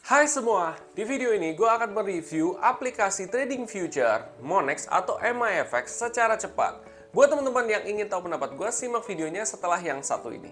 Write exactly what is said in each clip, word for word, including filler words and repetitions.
Hai semua, di video ini gue akan mereview aplikasi trading future Monex atau M I F X secara cepat. Buat teman-teman yang ingin tahu pendapat gue, simak videonya setelah yang satu ini.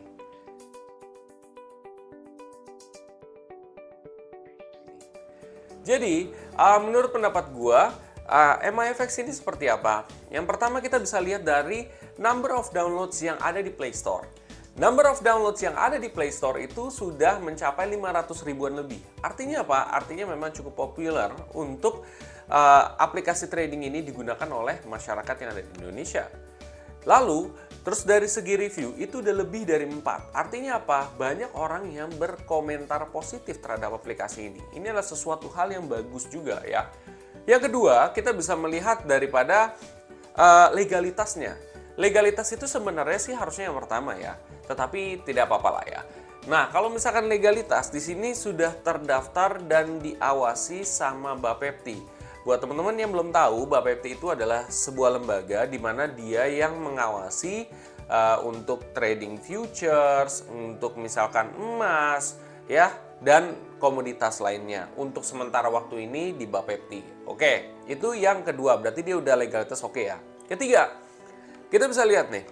Jadi, uh, menurut pendapat gue, uh, M I F X ini seperti apa? Yang pertama kita bisa lihat dari number of downloads yang ada di Play Store. Number of downloads yang ada di Play Store itu sudah mencapai lima ratus ribuan lebih. Artinya apa? Artinya memang cukup populer untuk uh, aplikasi trading ini digunakan oleh masyarakat yang ada di Indonesia. Lalu, terus dari segi review itu udah lebih dari empat. Artinya apa? Banyak orang yang berkomentar positif terhadap aplikasi ini. Ini adalah sesuatu hal yang bagus juga ya. Yang kedua, kita bisa melihat daripada uh, legalitasnya. Legalitas itu sebenarnya sih harusnya yang pertama ya, tetapi tidak apa-apa lah ya. Nah, kalau misalkan legalitas di sini sudah terdaftar dan diawasi sama Bapepti. Buat teman-teman yang belum tahu, Bapepti itu adalah sebuah lembaga di mana dia yang mengawasi uh, untuk trading futures, untuk misalkan emas, ya, dan komoditas lainnya. Untuk sementara waktu ini di Bapepti. Oke, itu yang kedua, berarti dia udah legalitas oke ya. Ketiga, kita bisa lihat nih,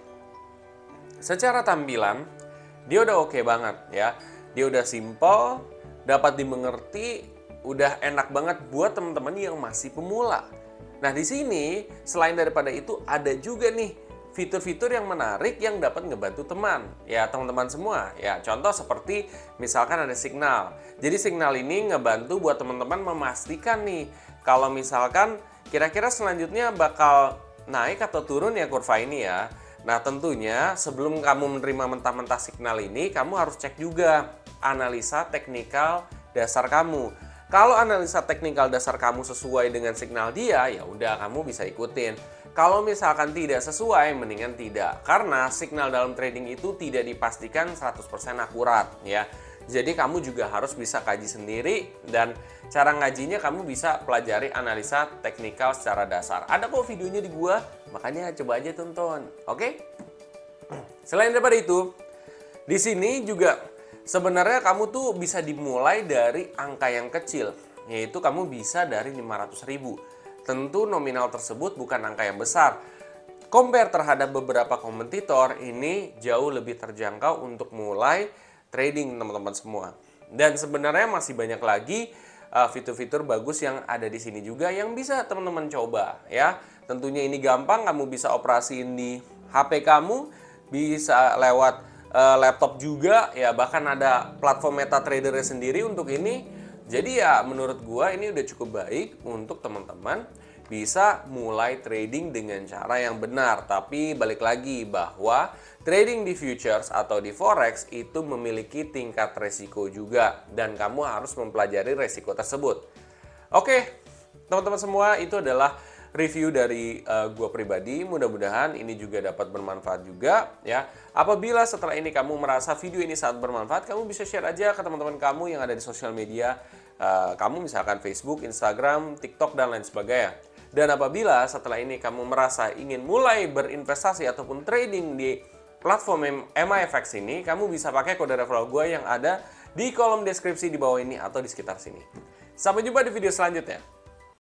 secara tampilan dia udah oke banget ya. Dia udah simple, dapat dimengerti, udah enak banget buat teman-teman yang masih pemula. Nah di sini selain daripada itu ada juga nih fitur-fitur yang menarik yang dapat ngebantu teman ya teman-teman semua ya. Contoh seperti misalkan ada signal. Jadi signal ini ngebantu buat teman-teman memastikan nih kalau misalkan kira-kira selanjutnya bakal naik atau turun ya kurva ini ya. Nah tentunya sebelum kamu menerima mentah-mentah signal ini, kamu harus cek juga analisa teknikal dasar kamu. Kalau analisa teknikal dasar kamu sesuai dengan signal dia, ya udah kamu bisa ikutin. Kalau misalkan tidak sesuai, mendingan tidak. Karena signal dalam trading itu tidak dipastikan seratus persen akurat ya. Jadi kamu juga harus bisa kaji sendiri dan cara ngajinya kamu bisa pelajari analisa teknikal secara dasar. Ada kok videonya di gua, makanya coba aja tonton. Oke? Selain daripada itu, di sini juga sebenarnya kamu tuh bisa dimulai dari angka yang kecil, yaitu kamu bisa dari lima ratus ribu. Tentu nominal tersebut bukan angka yang besar. Compare terhadap beberapa kompetitor, ini jauh lebih terjangkau untuk mulai trading teman-teman semua. Dan sebenarnya masih banyak lagi fitur-fitur uh, bagus yang ada di sini juga yang bisa teman-teman coba ya. Tentunya ini gampang, kamu bisa operasiin di H P kamu, bisa lewat uh, laptop juga ya, bahkan ada platform MetaTrader sendiri untuk ini. Jadi ya menurut gua ini udah cukup baik untuk teman-teman bisa mulai trading dengan cara yang benar. Tapi balik lagi bahwa trading di futures atau di forex itu memiliki tingkat resiko juga dan kamu harus mempelajari resiko tersebut. Oke, teman-teman semua, itu adalah review dari uh, gua pribadi. Mudah-mudahan ini juga dapat bermanfaat juga ya. Apabila setelah ini kamu merasa video ini sangat bermanfaat, kamu bisa share aja ke teman-teman kamu yang ada di sosial media. Uh, kamu misalkan Facebook, Instagram, TikTok, dan lain sebagainya. Dan apabila setelah ini kamu merasa ingin mulai berinvestasi ataupun trading di platform M I F X ini, kamu bisa pakai kode referral gue yang ada di kolom deskripsi di bawah ini atau di sekitar sini. Sampai jumpa di video selanjutnya.